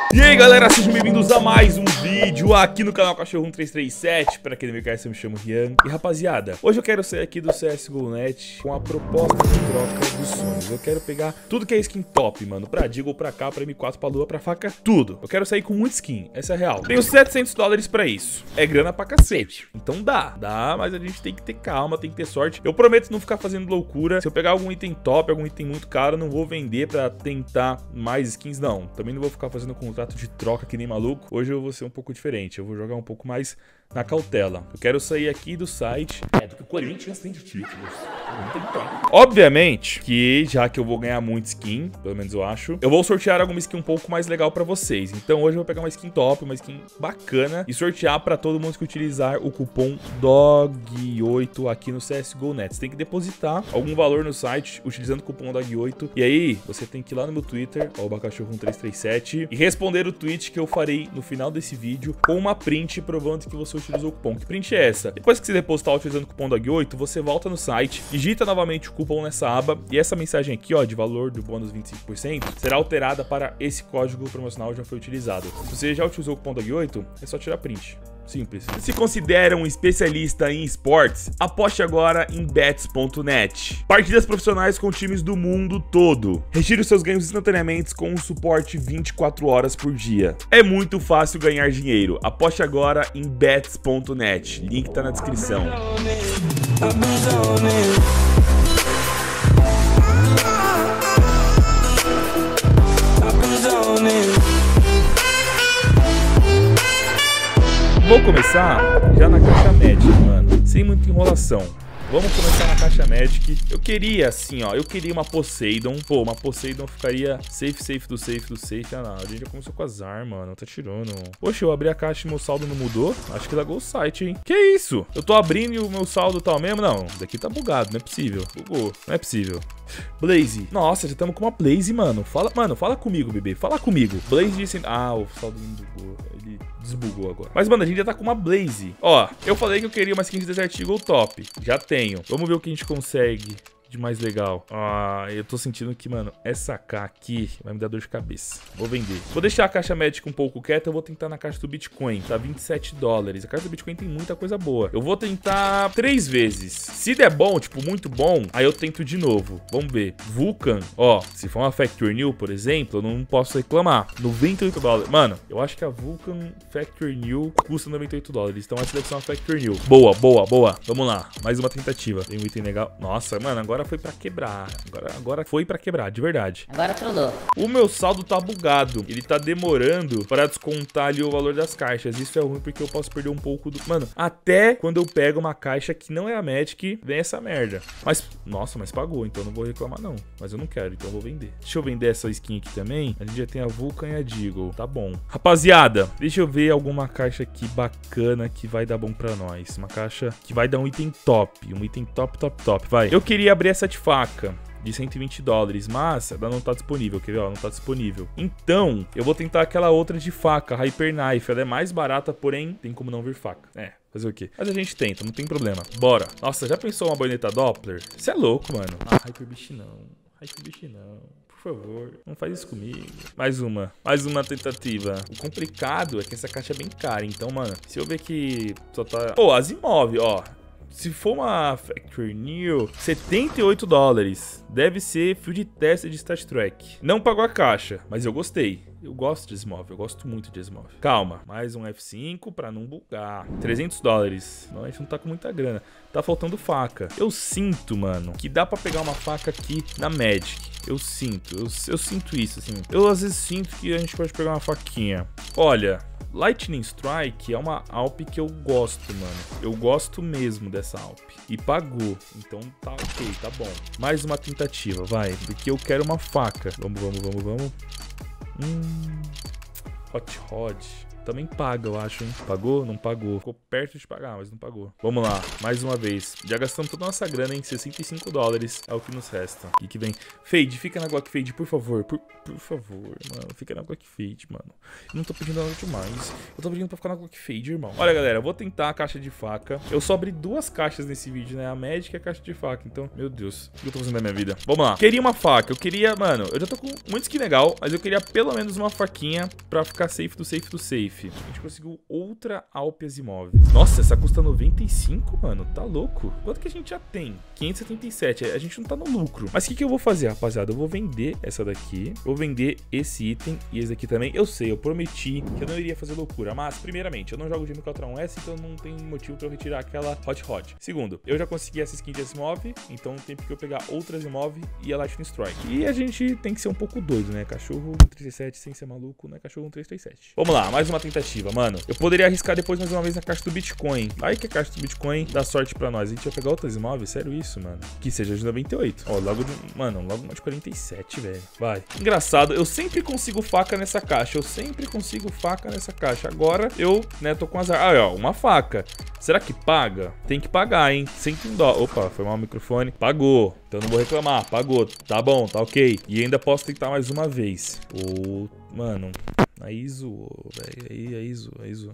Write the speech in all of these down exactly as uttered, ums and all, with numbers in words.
E aí galera, sejam bem-vindos a mais um vídeo aqui no canal Cachorro um três três sete. Pra quem não me conhece, eu me chamo Rian. E rapaziada, hoje eu quero sair aqui do C S G O Net com a proposta de troca dos sonhos. Eu quero pegar tudo que é skin top, mano, pra Deagle, pra cá, pra M quatro, pra Lua, pra faca, tudo. Eu quero sair com muita skin, essa é a real. Tenho setecentos dólares pra isso. É grana pra cacete. Então dá, dá, mas a gente tem que ter calma, tem que ter sorte. Eu prometo não ficar fazendo loucura. Se eu pegar algum item top, algum item muito caro, eu não vou vender pra tentar mais skins, não. Também não vou ficar fazendo contrato de troca que nem maluco. Hoje eu vou ser um pouco diferente, eu vou jogar um pouco mais na cautela. Eu quero sair aqui do site. É, do que o Corinthians tem de títulos. Não tem tempo. Obviamente que, já que eu vou ganhar muito skin, pelo menos eu acho, eu vou sortear alguma skin um pouco mais legal pra vocês. Então hoje eu vou pegar uma skin top, uma skin bacana e sortear pra todo mundo que utilizar o cupom D O G oito aqui no C S G O Net. Você tem que depositar algum valor no site utilizando o cupom D O G oito. E aí, você tem que ir lá no meu Twitter, arroba cachorro um três três sete, e responder o tweet que eu farei no final desse vídeo com uma print provando que você utilizou o cupom. Que print é essa? Depois que você depositar utilizando o cupom D O G oito, você volta no site, digita novamente o cupom nessa aba e essa mensagem aqui, ó, de valor do bônus vinte e cinco por cento, será alterada para esse código promocional já foi utilizado. Se você já utilizou o cupom D O G oito, é só tirar print. Simples. Se considera um especialista em esportes, aposte agora em bets ponto net. Partidas profissionais com times do mundo todo. Retire os seus ganhos instantaneamente com um suporte vinte e quatro horas por dia. É muito fácil ganhar dinheiro. Aposte agora em bets ponto net. Link tá na descrição. Vou começar já na caixa Magic, mano, sem muita enrolação. Vamos começar na caixa Magic. Eu queria, assim, ó, eu queria uma Poseidon. Pô, uma Poseidon ficaria safe, safe do safe do safe. Ah, não, a gente já começou com azar, mano, tá tirando. Poxa, eu abri a caixa e meu saldo não mudou. Acho que lagou o site, hein. Que isso? Eu tô abrindo e o meu saldo tá o mesmo? Não, daqui tá bugado, não é possível. Bugou, não é possível. Blaze. Nossa, já estamos com uma Blaze, mano. Fala, mano, fala comigo, bebê. Fala comigo. Blaze disse... Ah, o saldo não bugou. Ele desbugou agora. Mas, mano, a gente já tá com uma Blaze. Ó, eu falei que eu queria uma skin de Desert Eagle top. Já tenho. Vamos ver o que a gente consegue de mais legal. Ah, eu tô sentindo que, mano, essa K aqui vai me dar dor de cabeça. Vou vender. Vou deixar a caixa Magic um pouco quieta. Eu vou tentar na caixa do Bitcoin. Tá vinte e sete dólares. A caixa do Bitcoin tem muita coisa boa. Eu vou tentar três vezes. Se der bom, tipo, muito bom, aí eu tento de novo. Vamos ver. Vulcan. Ó, se for uma Factory New, por exemplo, eu não posso reclamar. noventa e oito dólares. Mano, eu acho que a Vulcan Factory New custa noventa e oito dólares. Então essa deve ser uma Factory New. Boa, boa, boa. Vamos lá. Mais uma tentativa. Tem um item legal. Nossa, mano, agora foi pra quebrar. Agora, agora foi pra quebrar, de verdade. Agora trollou. O meu saldo tá bugado. Ele tá demorando pra descontar ali o valor das caixas. Isso é ruim porque eu posso perder um pouco do... Mano, até quando eu pego uma caixa que não é a Magic, vem essa merda. Mas, nossa, mas pagou, então eu não vou reclamar não. Mas eu não quero, então eu vou vender. Deixa eu vender essa skin aqui também. A gente já tem a Vulcan e a Deagle. Tá bom. Rapaziada, deixa eu ver alguma caixa aqui bacana que vai dar bom pra nós. Uma caixa que vai dar um item top. Um item top, top, top. Vai. Eu queria abrir essa de faca de cento e vinte dólares, mas ela não tá disponível, quer ver? Ó, não tá disponível. Então, eu vou tentar aquela outra de faca, Hyper Knife. Ela é mais barata, porém, tem como não vir faca. É, fazer o quê? Mas a gente tenta, não tem problema. Bora. Nossa, já pensou uma baioneta Doppler? Você é louco, mano. Ah, Hyper Beast não. Hyper Beast não. Por favor, não faz isso comigo. Mais uma. Mais uma tentativa. O complicado é que essa caixa é bem cara. Então, mano, se eu ver que só tá... Pô, Asimov, ó. Se for uma Factory New, setenta e oito dólares. Deve ser Field Test de Star Trek. Não pagou a caixa, mas eu gostei. Eu gosto de Asimov, eu gosto muito de Asimov. Calma, mais um F cinco pra não bugar. trezentos dólares. Não, a gente não tá com muita grana. Tá faltando faca. Eu sinto, mano, que dá pra pegar uma faca aqui na Magic. Eu sinto, eu, eu sinto isso, assim. Eu às vezes sinto que a gente pode pegar uma faquinha. Olha... Lightning Strike é uma Alp que eu gosto, mano. Eu gosto mesmo dessa Alp. E pagou. Então tá ok, tá bom. Mais uma tentativa, vai. Porque eu quero uma faca. Vamos, vamos, vamos, vamos. Hum... Hot Rod. também paga, eu acho, hein? Pagou? Não pagou. Ficou perto de pagar, mas não pagou. Vamos lá, mais uma vez. Já gastamos toda a nossa grana, hein? sessenta e cinco dólares é o que nos resta. O que que vem? Fade, fica na Glock Fade, por favor. Por, por favor, mano. Fica na Glock Fade, mano. Eu não tô pedindo nada demais. Eu tô pedindo pra ficar na Glock Fade, irmão. Olha, galera, eu vou tentar a caixa de faca. Eu só abri duas caixas nesse vídeo, né? A médica e a caixa de faca. Então, meu Deus. O que eu tô fazendo na minha vida? Vamos lá. Queria uma faca. Eu queria, mano, eu já tô com muito skin legal, mas eu queria pelo menos uma faquinha pra ficar safe do safe do safe. A gente conseguiu outra Alp Asimov. Nossa, essa custa noventa e cinco, mano. Tá louco. Quanto que a gente já tem? quinhentos e setenta e sete. A gente não tá no lucro. Mas o que que eu vou fazer, rapaziada? Eu vou vender essa daqui. Vou vender esse item e esse aqui também. Eu sei, eu prometi que eu não iria fazer loucura. Mas, primeiramente, eu não jogo de M K Ultra um S, então não tem motivo pra eu retirar aquela Hot Rod. Segundo, eu já consegui essa skin de Asimov, então tem que eu pegar outra Asimov e a Lightning Strike. E a gente tem que ser um pouco doido, né? Cachorro cento e trinta e sete sem ser maluco, né? Cachorro cento e trinta e sete. Vamos lá, mais uma tentativa, mano. Eu poderia arriscar depois mais uma vez na caixa do Bitcoin. Vai que a caixa do Bitcoin dá sorte pra nós. A gente vai pegar outras imóveis? Sério isso, mano? Que seja de noventa e oito. Ó, logo de... Mano, logo uma de quarenta e sete, velho. Vai. Engraçado, eu sempre consigo faca nessa caixa. Eu sempre consigo faca nessa caixa. Agora eu, né, tô com azar. Ah, ó, uma faca. Será que paga? Tem que pagar, hein? cento e um dólares. Opa, foi mal o microfone. Pagou. Então não vou reclamar. Pagou. Tá bom, tá ok. E ainda posso tentar mais uma vez. Ô, mano. Aí zoou, velho. Aí, aí zoou, aí zoou.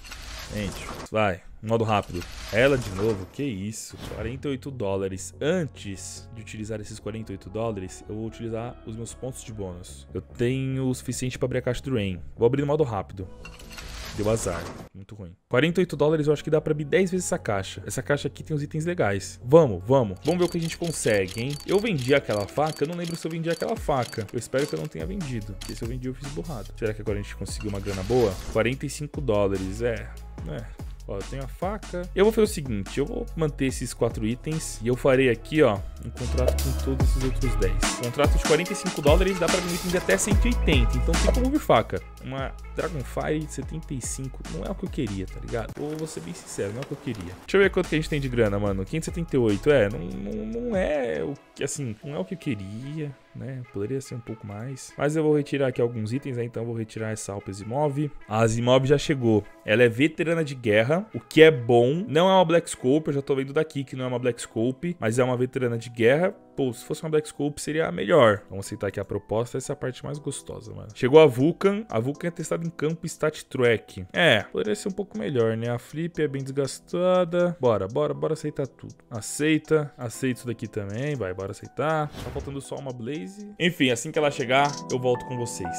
Gente, vai. Modo rápido. Ela de novo, que isso? quarenta e oito dólares. Antes de utilizar esses quarenta e oito dólares, eu vou utilizar os meus pontos de bônus. Eu tenho o suficiente pra abrir a caixa do Rain. Vou abrir no modo rápido. Deu azar. Muito ruim. quarenta e oito dólares eu acho que dá pra abrir dez vezes essa caixa. Essa caixa aqui tem uns itens legais. Vamos, vamos. Vamos ver o que a gente consegue, hein? Eu vendi aquela faca. Eu não lembro se eu vendi aquela faca. Eu espero que eu não tenha vendido. Porque se eu vendi, eu fiz borrado. Será que agora a gente conseguiu uma grana boa? quarenta e cinco dólares. É, é. Ó, eu tenho a faca. Eu vou fazer o seguinte, eu vou manter esses quatro itens e eu farei aqui, ó, um contrato com todos esses outros dez. Contrato de quarenta e cinco dólares dá pra vir itens de até cento e oitenta, então tem como vir faca. Uma Dragonfire de setenta e cinco não é o que eu queria, tá ligado? Ou vou ser bem sincero, não é o que eu queria. Deixa eu ver quanto que a gente tem de grana, mano. quinhentos e setenta e oito, é, não, não, não é o que, assim, não é o que eu queria, né? Poderia ser um pouco mais. Mas eu vou retirar aqui alguns itens, né? Então eu vou retirar essa Alp Asimov. A Asimov já chegou. Ela é veterana de guerra, o que é bom. Não é uma Black Scope, eu já tô vendo daqui que não é uma Black Scope, mas é uma veterana de guerra. Pô, se fosse uma Black Scope seria a melhor. Vamos aceitar aqui a proposta, essa é a parte mais gostosa, mano. Chegou a Vulcan. A Vulcan é testada em campo Stat Track. É, poderia ser um pouco melhor, né? A Flip é bem desgastada. Bora, bora, bora aceitar tudo. Aceita, aceita isso daqui também. Vai, bora aceitar. Tá faltando só uma Blaze. Enfim, assim que ela chegar, eu volto com vocês.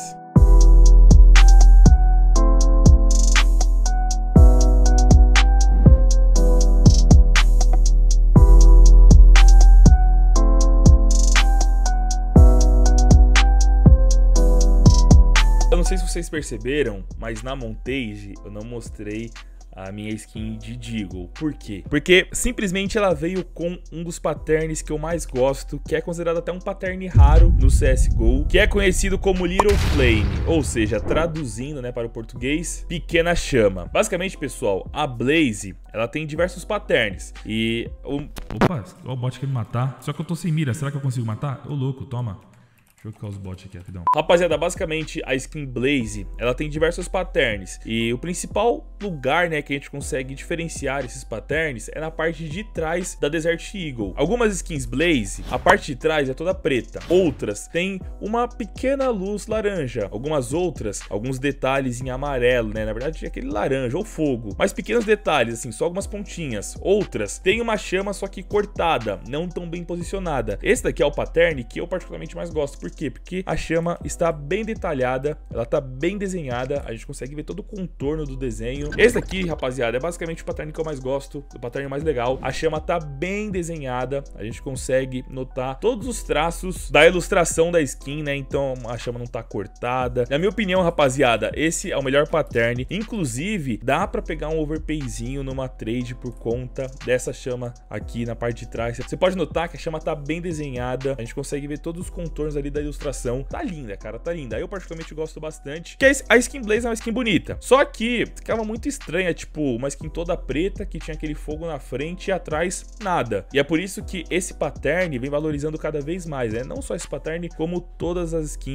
Eu não sei se vocês perceberam, mas na montage eu não mostrei a minha skin de Deagle. Por quê? Porque simplesmente ela veio com um dos patterns que eu mais gosto, que é considerado até um pattern raro no C S G O, que é conhecido como Little Flame, ou seja, traduzindo, né, para o português, pequena chama. Basicamente, pessoal, a Blaze, ela tem diversos patterns e... O... Opa, ó, o bot quer me matar. Só que eu tô sem mira, será que eu consigo matar? Ô, louco, toma. Deixa eu colocar os bots aqui, rapidão. Rapaziada, basicamente a skin Blaze, ela tem diversos patterns. E o principal lugar, né, que a gente consegue diferenciar esses patterns é na parte de trás da Desert Eagle. Algumas skins Blaze, a parte de trás é toda preta. Outras tem uma pequena luz laranja. Algumas outras, alguns detalhes em amarelo, né? Na verdade é aquele laranja ou fogo. Mas pequenos detalhes, assim, só algumas pontinhas. Outras tem uma chama, só que cortada, não tão bem posicionada. Esse daqui é o pattern que eu particularmente mais gosto. Por quê? Porque a chama está bem detalhada, ela está bem desenhada, a gente consegue ver todo o contorno do desenho. Esse daqui, rapaziada, é basicamente o pattern que eu mais gosto, o pattern mais legal. A chama está bem desenhada, a gente consegue notar todos os traços da ilustração da skin, né? Então a chama não está cortada. Na minha opinião, rapaziada, esse é o melhor pattern. Inclusive, dá para pegar um overpayzinho numa trade por conta dessa chama aqui na parte de trás. Você pode notar que a chama está bem desenhada, a gente consegue ver todos os contornos ali da ilustração. Tá linda, cara, tá linda. Eu particularmente gosto bastante. Que a skin Blaze é uma skin bonita. Só que ficava muito estranha, tipo, uma skin toda preta que tinha aquele fogo na frente e atrás nada. E é por isso que esse pattern vem valorizando cada vez mais, né? Não só esse pattern, como todas as skins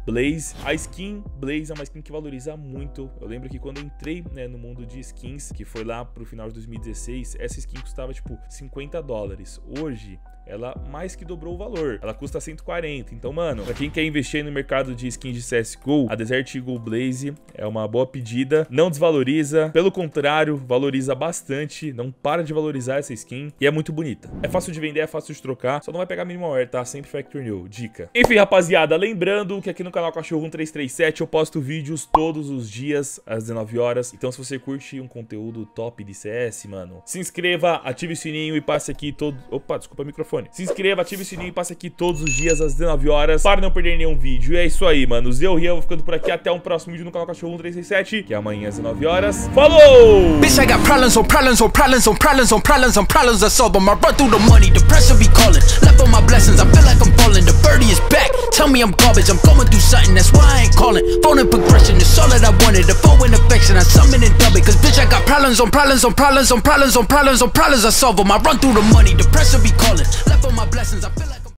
Blaze. A skin Blaze é uma skin que valoriza muito. Eu lembro que quando eu entrei, né, no mundo de skins, que foi lá pro final de dois mil e dezesseis, essa skin custava tipo cinquenta dólares. Hoje ela mais que dobrou o valor, ela custa cento e quarenta. Então, mano, pra quem quer investir no mercado de skins de C S G O, a Desert Eagle Blaze é uma boa pedida, não desvaloriza, pelo contrário, valoriza bastante, não para de valorizar essa skin e é muito bonita. É fácil de vender, é fácil de trocar, só não vai pegar minimal wear, tá? Sempre Factory New, dica. Enfim, rapaziada, lembrando que aqui no canal Cachorro um três três sete eu posto vídeos todos os dias às dezenove horas, então se você curte um conteúdo top de C S, mano, se inscreva, ative o sininho e passe aqui todo... Opa, desculpa o microfone. Se inscreva, ative o sininho e passe aqui todos os dias às dezenove horas para não perder nenhum vídeo. E é isso aí, mano. Eu, Rian, vou ficando por aqui. Até um próximo vídeo no canal Cachorro um três três sete, que é amanhã às dezenove horas. Falou! Bitch, I got problems on problems on problems on problems on problems on problems I solve them. I run through the money, the pressure be calling. Left on my blessings, I feel like I'm falling. The birdie is back. Tell me I'm garbage, I'm going through something, that's why I ain't calling. Phone in progression, it's all that I wanted. The phone in affection, I summon and dub it. Cause bitch, I got problems on problems on problems on problems on problems on problems I solve them. I run through the money, the pressure be calling. Left on my blessings, I feel like